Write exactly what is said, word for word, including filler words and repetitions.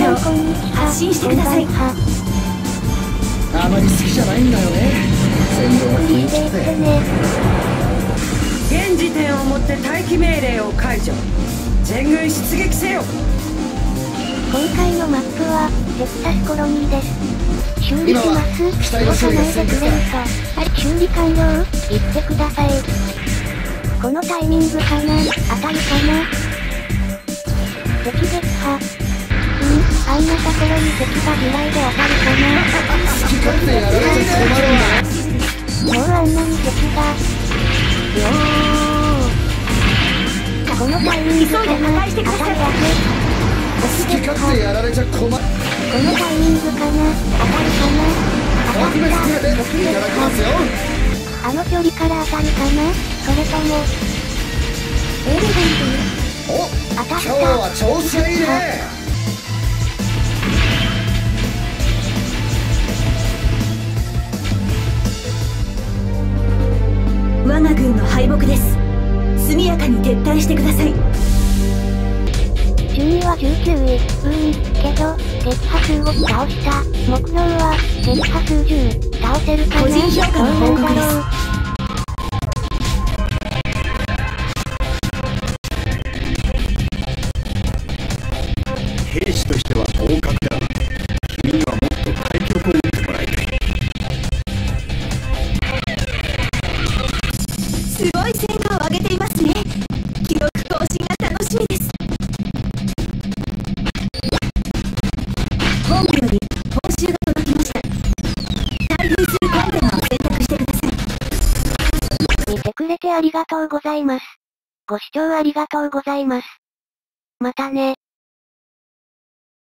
よ。発進してください。 あまり好きじゃないんだよね、戦場の雰囲気って。 現時点をもって待機命令を解除。全軍出撃せよ。 今回のマップはテキサスコロニーです。修理します。 機体の修理が進んでるか。 はい、修理完了。言ってください。このタイミングかな、当たりかな。敵撃破。うん、あんなところに敵が地雷で当たるかな。 好き勝手やられちゃ困るわ。 もうあんなに敵が。よー。このタイミングかな、当たるわけ。 好き勝手やられちゃ困る。このタイミングかな、当たるかな。 特別手当ていただきますよ。 あの距離から当たるかな、それともエレガント。 お、 当たった。 今日は調子がいいね。 我が軍の敗北です。速やかに撤退してください。 順位はじゅうきゅうい。うーん、けど、撃破数を倒した。目標は、撃破数じゅう。倒せるかな。 個人評価の報告です。 兵士としては合格だ。君にはもっと対局を打ってもらいたい。 すごい戦果を上げていますね。記録更新が楽しみです。本部より報酬が届きました。待遇するコンテナを選択してください。 見てくれてありがとうございます。ご視聴ありがとうございます。またね。